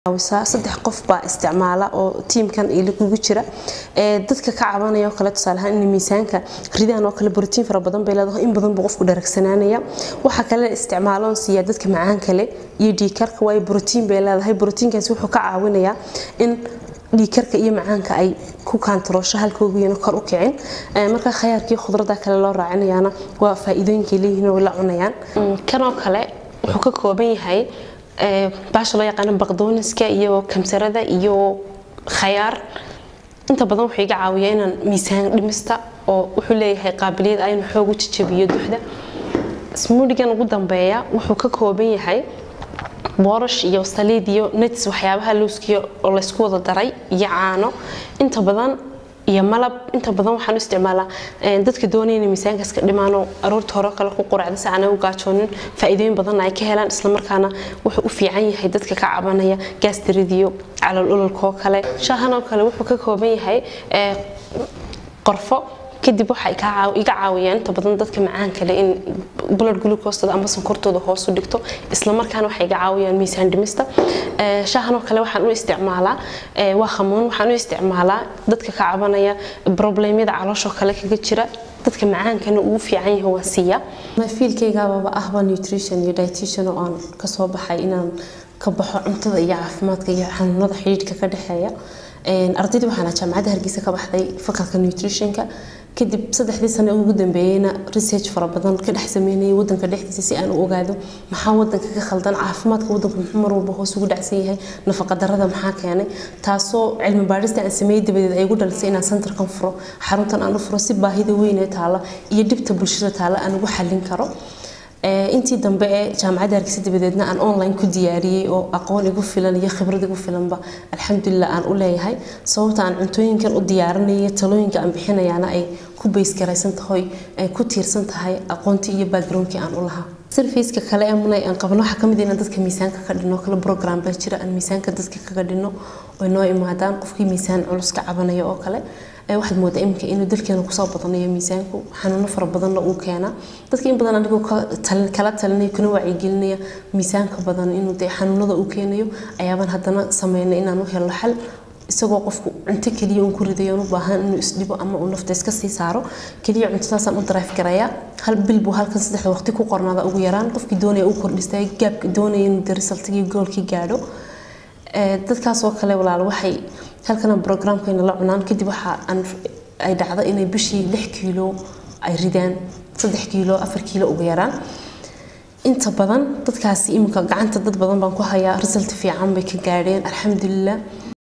saddex qof baa isticmaala oo teamkan ila kugu jira dadka ka cabanaya oo kala tusaalahan in miisaanka ridaan oo kala borotiin fara badan bay leedahay in badan buu qofku dheregsanaanaya waxa kale isticmaalaan siya dadka macaan kale iyo dhiigkarka way borotiin bay leedahay borotiinkaas wuxuu ka caawinayaa in dhiigkarka iyo macaanka ay ku kantaroosho halkooda iyo kor u kicin marka khayaarkii khudradda kale loo raacinayana waa faa'iidooyinka leeyihiin oo la cunayaan kan oo kale wuxuu ka kooban yahay baasha loo yaqaan baqdooniska iyo kamsarada iyo khayaar inta badan wuxuu iga caawiyaa inaan miisaan dhimista oo wuxuu leeyahay qaabiliyad ay inuu xoog u jajabiyo duxda smoothigan ugu dambeeya wuxuu ka kooban yahay boorash iyo saliid iyo nuts waxyaabaha looskiyo oo la isku wada daray iyo caano inta badan iyo malab inta badan waxaan isticmaalaa dadka doonayna miisaankaas ka dhimaano aroorta hore kale ku quraacda saana u gaajoonin faa'iidooyin badan ay ka helaan isla markaana wuxuu u fiican yahay dadka ka cabanaya gastridiyo calool ululka kale shaahan oo kale wuxuu ka kooban yahay qorfo kadib waxa iga caawiyaan inta badan dadka macaan kale in blood glucose ama sonkortooda hoos u dhigto isla markaana waxa iga caawiyaan miisaan dhimista shaahan oo kale waxaan u isticmaalaa waa khamoon waxaan u isticmaalaa dadka ka cabanaya problemyada caloosha kale kaga jira dadka macaankana ugu fiican yahay waa siya ma fiilkayga ahba nutrition iyo dietitian oo aan ka soo baxay inaan ka baxo cuntada iyo caafimaadka iyo xanuunada xiriirka ka dhaxeeya ardayda waxaan jaamacadda Hargeysa ka baxday fakalka nutritionka kadib 3 sano ugu dambeeyayna research fara badan ka dhex sameeyay wadanka dhexdiisa si aan u ogaado maxaa wadanka ka khaldan caafimaadka wadanka muxuu mar walba hoos ugu dhacsan yahay nafaqa darrada maxaa keenay taasoo cilmi baarista aan sameeyay dibadeed ay ugu dhalisay inaan centerkan furo xaruntan aan u furo si baahida weyn ee taala iyo dibta bulshada taala aan ugu xallin karo intii dambe ee jaamacadda Hargeysa dibadeedna aan online ku diyaariyay oo aqoon igu filan iyo khibrad igu filanba alxamdulillah aan u leeyahay sababta aan cuntooyinkan u diyaarinay talooyinka aan bixinayana ay ku base garaysan tahay ay ku tiirsan tahay aqoontii iyo backgroundkii aan u lahaa serviceka kale ee munay aan qabno waxa kamid ah dadka miisaanka ka dhino kala program baa jira aan miisaanka dadka kaga dhino oo noo imaadaan qofkii miisaan culus ka cabanaya oo kale waxaad moodaa inuu dalkeena ku soo badanayo miisaanku xanuuno fara badan uu keena dadka in badan anigu kala talinay kuna wacyi gelinaya miisaanka badan inuu xanuunada uu keenayo ayaaban haddana sameeyay inaan u helo xal isagoo qofku cunto kaliya uu ku ridayo u baahan inuu isdhibo ama uu nafta iska sii saaro kaliya cuntadaas aan u drive garaya hal bil buu halkan 3 waqti ku qornaada ugu yaraan qofkii doonaya uu kordhistay gaabka doonaya inuu resultigi goolkii gaadho dadkaas oo kale walaal waxay halkan programkeena la cunaan kadib waxa ay dhacdo inay bishii 6 kiilo ay ridaan 3 kiilo 4 kiilo ugu yaraan inta badan dadkaasi imika gacanta dad badan baan ku hayaa result fiican bay ka gaadheen alxamdulillah